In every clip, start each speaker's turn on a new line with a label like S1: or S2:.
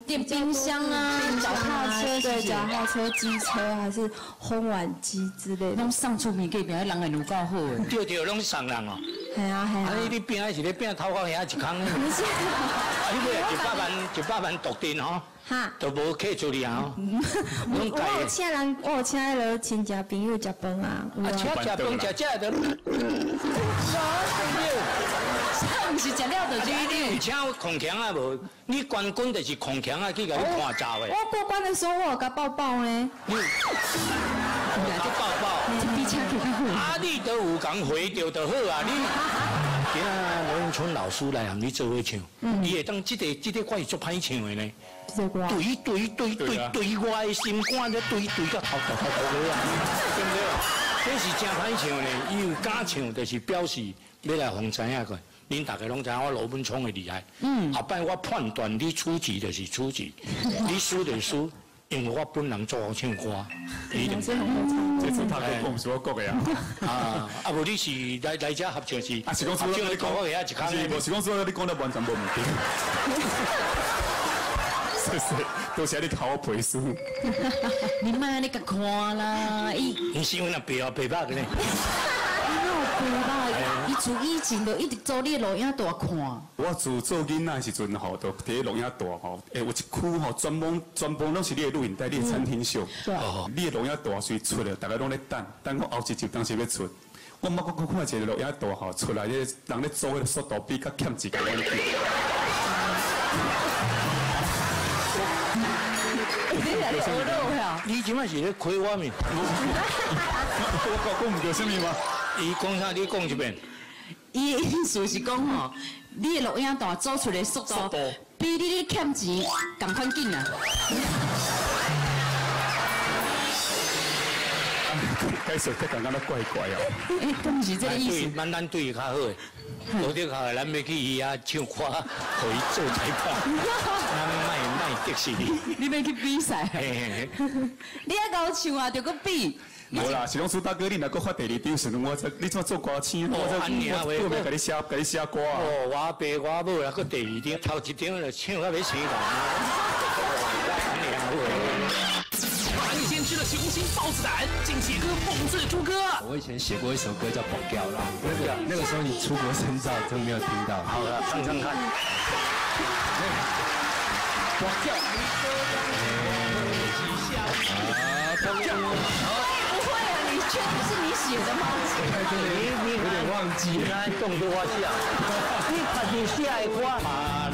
S1: 电冰箱啊、脚踏车，
S2: 对，脚踏车、机车还是烘碗机之类的，
S1: 拢送出面隔壁人会有够好诶。
S3: 对对，拢是送人哦。
S2: 系啊系啊。
S3: 你饼还是咧饼头壳遐一空？不是。啊，你买100万独定吼。哈。都无客出去啊。
S2: 我有请人，我有请迄个亲戚朋友食饭啊。
S3: 啊，请食饭食的。
S1: 毋是食了就
S3: 你有请空强啊无？你关关就是空强啊去甲你看走的。
S2: 我过关的时候我有甲抱抱呢。
S3: 你去抱抱。
S1: 比车更较好。
S3: 啊，你都有讲回着就好啊，你。今仔罗永春老师来和你做伙唱，伊会当这个歌是足歹唱的呢。对我的心肝咧对到头个啊，对不对？这是真歹唱呢，伊有敢唱，就是表示要来互知影个。恁大家拢知影我罗文聪的厉害。后摆我判断你出局就是出局，你输就输，因为我本人做好唱歌。
S2: 老师很会唱。
S4: 这次他都讲是我讲的
S3: 啊。啊，无你是来这合唱是？啊，是讲合唱你讲我遐一空。
S4: 无是讲说你讲得完全无问题。谢谢，多谢你考我陪书。
S1: 你莫你甲看啦，
S3: 伊是因那白白的呢。
S1: 伊自以前就一直做你录影带看。
S4: 我自做囡仔时阵吼，就伫录影带吼，有一区吼专门拢是你的录影带，你的餐厅秀。你的录影带随出了，大家拢咧等我后一集当时要出。我莫讲看一个录影带吼出来，人咧做的速度比较欠一个人。
S3: 你即摆是咧亏我面？
S4: 我讲唔到什么吗？
S3: 伊讲啥？你讲一遍。
S1: 伊意思是讲吼，你的录影带做出来速度比你咧欠钱共款紧啊。
S4: 解释得感觉怪怪哦。
S1: 敢是这个意思？
S3: 咱对伊较好诶，无得较，咱要去伊遐唱歌，互伊做裁判，咱卖得失你。
S1: 你要去比赛？你还甲我唱啊，就搁比。
S4: 无啦，是讲苏大哥，你若搁发第2张时阵，你怎做歌星？我过来甲你写歌啊。
S3: 哦，我爸我母啦，搁第2张，头1张就唱到要死人。
S5: 把你先吃了雄心豹子胆，竟写歌讽刺猪哥。
S6: 我以前写过一首歌叫《绑掉了》，那个时候你出国深造，真没有听到。
S3: 好了，唱唱看。绑掉。绑掉。
S1: 不会啊，你确定是你写的吗？
S6: 你有点忘记了，
S3: 动作我写，你看你写的歌嘛，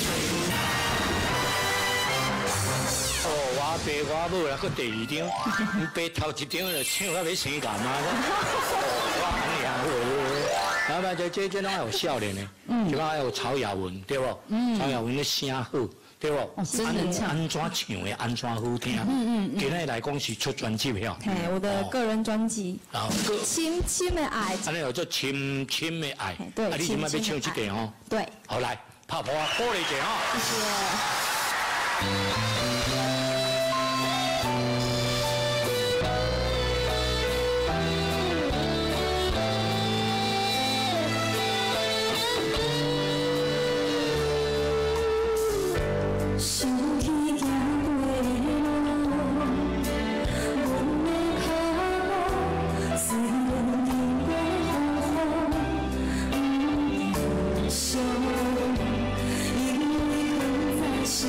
S3: 哦，我爸我母啦，搁第2张，爸头1张就唱到要生癌啊！我然后这拢还有少年的，就讲还有曹雅文，对不？曹雅文的声好。对不？安怎唱的安怎好听？今日来讲是出专辑了。
S2: 嘿，我的个人专辑。亲亲的爱。
S3: 安尼叫做亲亲的爱。
S2: 对。
S3: 啊，你今麦要唱这个哦。
S2: 对。
S3: 好来，拍鼓啊，鼓励一下哦。
S2: 谢谢。想，因为风在笑。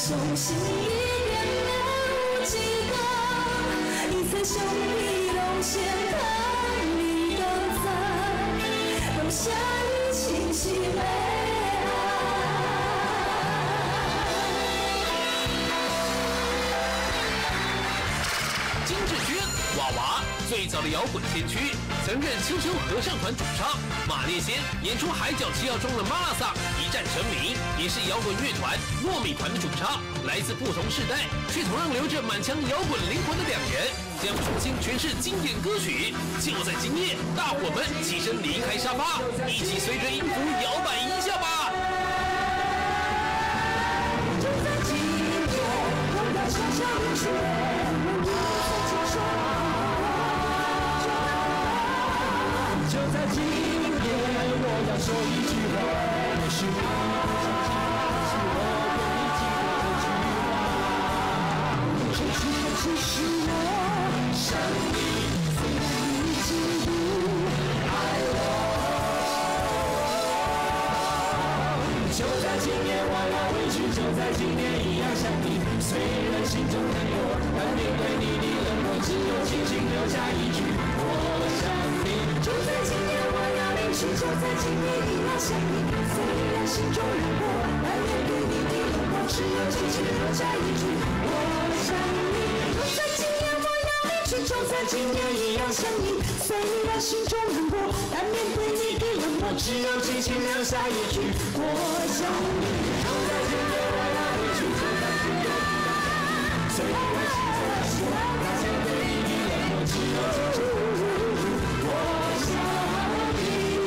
S7: 相信一定会有一天，一切相比拢先通你同在，感谢你真心的爱。
S5: 金志娟，娃娃最早的摇滚先驱，曾任秋秋合唱团主唱。马念先演出《海角七号》中的马拉萨一战成名，也是摇滚乐团糯米团的主唱。来自不同世代，却同样留着满腔摇滚灵魂的两人，将重新诠释经典歌曲。就在今夜，大伙们起身离开沙发，一起随着音符摇摆一下吧。
S7: 就在今夜，我要悄悄地说，
S6: 就在今夜，我要说一句话，也许你是我唯一记得的句话。
S7: 这句话只是我想你，虽然你已经不爱我。
S6: 就在今夜，我要回去，就在今夜一样想你。虽然心中难过，但面对你的冷漠，只有轻轻留下一句我想你。
S7: 就在今夜我要离去，就在今夜一样想你。虽然心中难过，但面对你的冷漠，只有轻轻留下一句我想你。就在今夜我要离去，就在今夜一样想你。虽然心中难过，但面对你的冷漠，只有轻轻留下一句我想你。
S6: 就在今夜我要回去，就在今夜一样想你。虽然心中难过，但面对你的冷漠，只有轻轻留下一句我想你。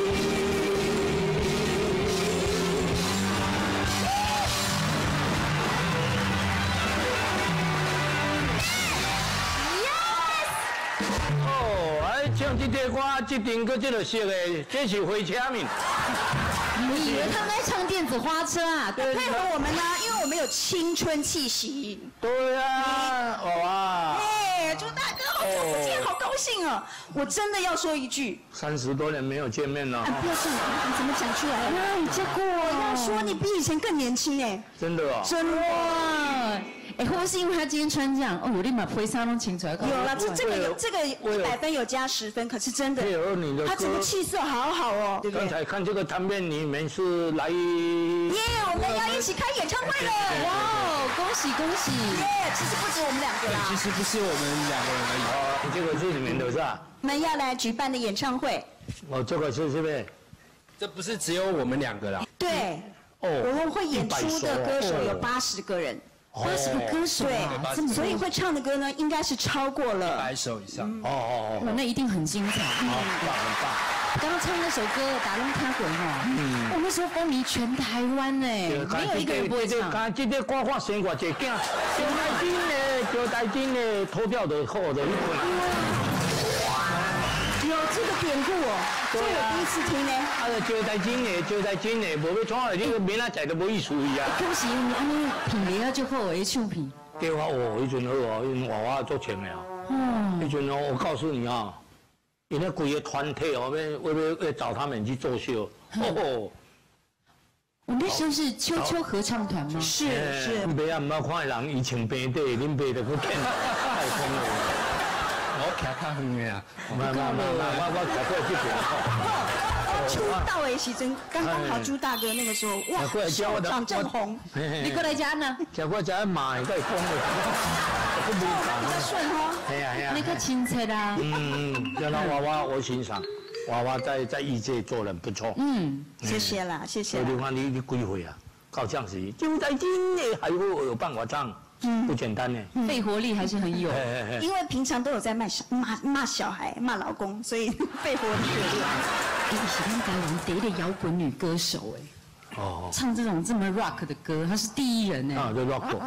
S3: 唱这个歌，这阵搁这个色的，这是火车面。
S1: 你以为他们在唱电子花车啊？
S8: 配合我们呢，因为我们有青春气息。
S3: 对啊，哇！
S8: 哎，朱大哥，好久不见，好高兴哦！我真的要说一句
S3: ，30多年没有见面了。
S8: 不要紧，你怎么讲出来了？
S1: 你结果
S8: 我要说你比以前更年轻哎。
S3: 真的哦。
S8: 真的。
S1: 哎，会不会是因为他今天穿这样？哦，我立马灰纱都清出来。
S8: 有了，这个100分有加10分，可是真的，他整个气色好好哦，对不对？
S3: 刚才看这个摊片，你们是来？
S8: 耶，我们要一起开演唱会了！
S1: 哇，恭喜恭喜！
S8: 耶，其实不止我们2个啦。
S6: 其实不是我们2个人而已。
S3: 哦，这个是你们的是吧？
S8: 我们要来举办的演唱会。
S3: 哦，这个是不是？
S6: 这不是只有我们2个啦。
S8: 对。哦。我们会演出的歌手有80个人。80个歌手啊，所以会唱的歌呢，应该是超过了
S6: 100首以上。
S3: 哦，
S1: 那一定很精彩，
S3: 很棒很棒。
S1: 刚刚唱那首歌《打龙卡滚》哈，我那时候风靡全台湾呢，没有一个人不会唱。
S3: 刚这个歌我生过一个囝，就台金的投票的好的一个。
S8: 有这个典故哦，这我第一次听呢。
S3: 就在今年，无要创下这个明仔载都无意思呀。
S1: 恭喜你，安尼品味就好诶，唱片。
S3: 对啊，哦，迄阵好哦，迄阵娃娃做唱的哦。迄阵哦，我告诉你啊，因为规个团体哦，要找他们去作秀。哦。
S1: 我那时候是秋秋合唱团吗？
S8: 是。
S3: 袂啊，唔捌看人伊穿平底，恁爸就去骗，太疯了。
S6: 我徛较远的啊，
S3: 我徛过这边。
S8: 出道的时阵，刚刚好朱大哥那个时候，哇，手掌正红。
S1: 你过来家呢？
S3: 徛过家买个风的，
S8: 不比较顺哦。
S3: 系啊。
S1: 你较亲切啦。
S3: 让他娃娃我欣赏，娃娃在艺界做人不错。
S8: 谢谢啦，谢谢。
S3: 你看你几岁啊？到这样子，就在今年还会有办法唱。不简单呢，
S1: 肺活力还是很有。
S8: 因为平常都有在骂小孩、骂老公，所以肺活力有厉害。
S1: 你是咱台湾第一个摇滚女歌手哎。哦。唱这种这么 rock 的歌，她是第一人哎。
S3: 啊，就 rock。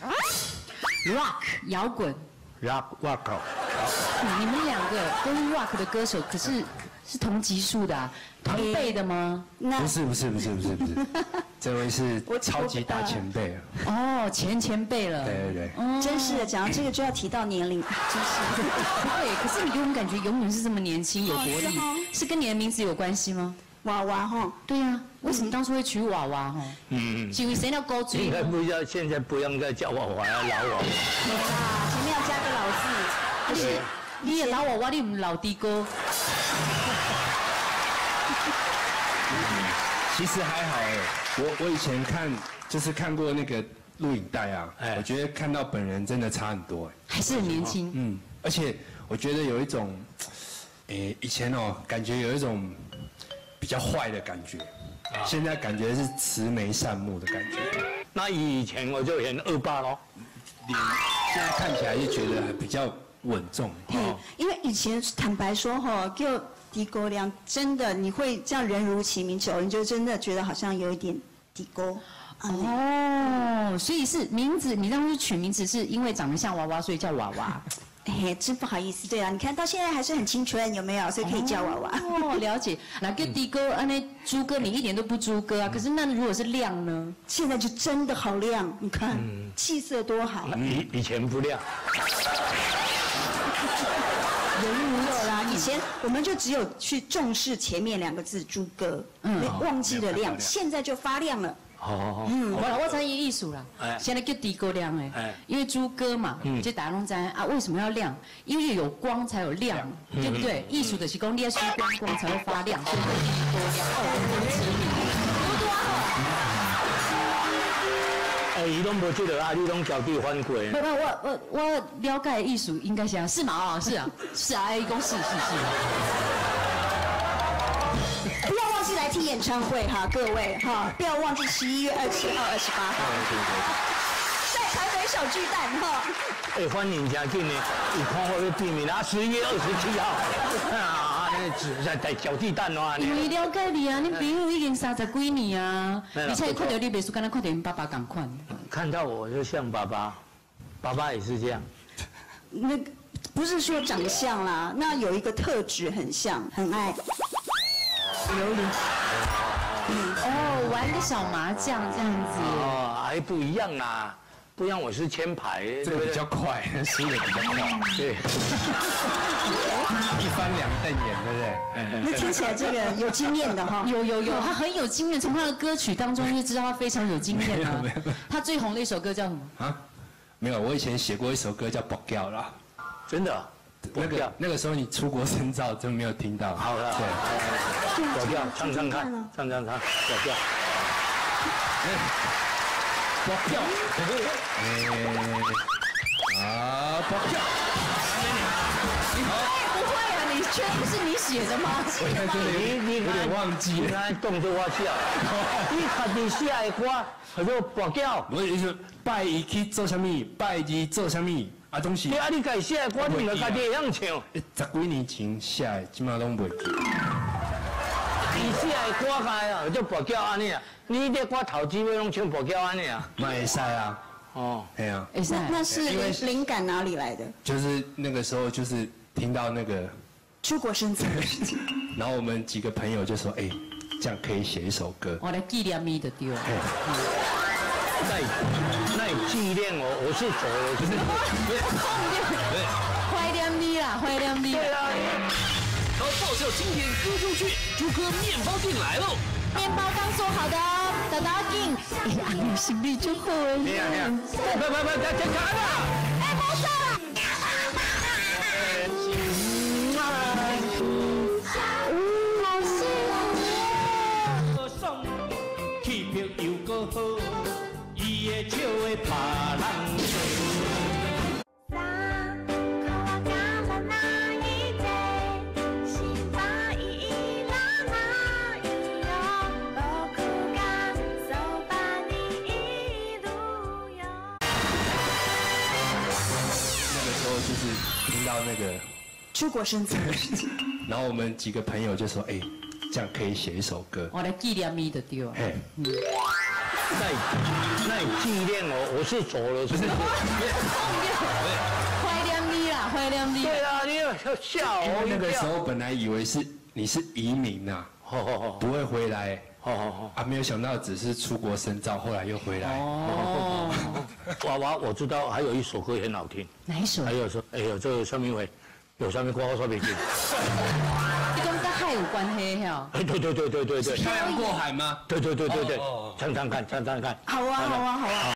S1: rock 摇滚。
S3: rock。
S1: 你们2个都是 rock 的歌手，可是同级数的啊，同辈的吗？
S6: 不是，这位是超级大前辈了。
S1: 哦，前辈了。
S6: 对。
S8: 真是的，讲到这个就要提到年龄，真是。
S1: 对，可是你给我们感觉永远是这么年轻，有活力，是跟你的名字有关系吗？
S8: 娃娃哈。
S1: 对呀，为什么当初会取娃娃哈？是因为谁要勾嘴？
S3: 应该不要，现在不用再叫娃娃了，老娃娃。
S8: 对啦，前面要加个老字。
S1: 不是，你也老娃娃，你唔老的哥。
S9: 其实还好哎，我以前看过那个录影带啊，我觉得看到本人真的差很多哎，
S1: 还是很年轻。
S9: 而且我觉得有一种，以前感觉有一种比较坏的感觉，现在感觉是慈眉善目的感觉。
S3: 那以前我就演恶霸咯，
S9: 脸现在看起来就觉得比较稳重。
S8: 因为以前坦白说哈，就。低沟量真的，你会这样人如其名，久了你就真的觉得好像有一点低沟。
S1: 哦，所以是名字，你当初取名字是因为长得像娃娃，所以叫娃娃。
S8: 真不好意思，对啊，你看到现在还是很青春，有没有？所以可以叫娃娃。
S1: 哦，了解。那个低沟，那猪哥你一点都不猪哥啊，可是那如果是亮呢？
S8: 现在就真的好亮，你看，气色多好。
S3: 以前不亮。
S8: 人如有啦，以前我们就只有去重视前面2个字猪哥，忘记了亮，现在就发亮了。
S1: 我才艺术啦，现在叫低沟亮哎，因为猪哥嘛，就打龙在啊，为什么要亮？因为有光才有亮，对不对？艺术的是讲你要输光才会发亮，所以低沟亮。
S3: 伊拢无这个啊，你拢交地翻过。
S1: 不，我了解艺术应该是啊，是嘛？是啊，公是。
S8: 不要忘记来听演唱会哈，各位哈，不要忘记11月27号、28号，在台北小巨蛋哈。
S3: 反应真紧的，有看我要见面啊，11月27号啊，那在小巨蛋哦。
S1: 因为了解你啊，你朋友已经30几年啊，而且看到你袂输，敢若看到你爸爸同款。
S3: 看到我就像爸爸，爸爸也是这样。
S8: 那个不是说长相啦，那有一个特质很像，很爱
S1: 琉璃。玩个小麻将这样子。
S3: 还不一样啦。不然我是签牌，
S9: 这个比较快，输的比较快。对，一翻2瞪眼，对不对？
S8: 那听起来这个有经验的哈。
S1: 有，他很有经验，从他的歌曲当中就知道他非常有经验啊。他最红的一首歌叫什么？啊？
S9: 没有，我以前写过一首歌叫《爆掉》啦。
S3: 真的？
S9: 那个时候你出国深造就没有听到。
S3: 好了，对。爆掉，唱看，爆掉。爆掉！
S9: 爆掉！
S1: 你好，不会啊，你确定是你写的吗？
S9: 你有点忘记了。
S3: 你动作我笑，你家己写的歌叫做爆掉。
S9: 我意思，拜一去做什么？拜二做什么？啊，东西。
S3: 你家己写的歌，你唔家己会晓唱。
S9: 10几年前写的，今嘛拢袂记。
S3: 你写的歌开啊，就爆掉安尼啊。你这歌头几尾拢唱爆掉安尼啊？
S9: 会使啊。哎呀。
S8: 那是灵感哪里来的？
S9: 就是那个时候，就是听到那个
S8: 出国深造，
S9: 然后我们几个朋友就说：“这样可以写一首歌。”
S1: 我来纪念你的丢。
S3: 那你纪念我是走了，就是
S1: 怀念你啦，怀念你。
S3: 对啊。
S5: 超爆笑经典歌中剧，猪哥面包店来喽！
S2: 面包刚做好的哦，等到紧，你心里就好了。
S3: 不，再看吧。
S2: 没事。好幸福。
S6: 气魄又搁好，伊的笑会拍人醉。
S9: 听到那个
S8: 出国深造，
S9: 然后我们几个朋友就说：“这样可以写一首歌。”
S1: 我来纪念你的丢。
S3: 那你纪念我是走了，就是。
S1: 怀念你啦，怀念你。
S3: 对啊，你要吓我一跳。
S9: 那个时候本来以为你是移民呐，不会回来。没有想到只是出国深造，后来又回来。
S3: 娃娃，我知道还有一首歌也很好听。
S1: 哪一首？
S3: 还有说，这个上面会有上面挂号说没听。
S1: 你讲甲海有关系哈。
S3: 对。
S9: 漂洋过海吗？
S3: 对，唱唱看。
S8: 好啊。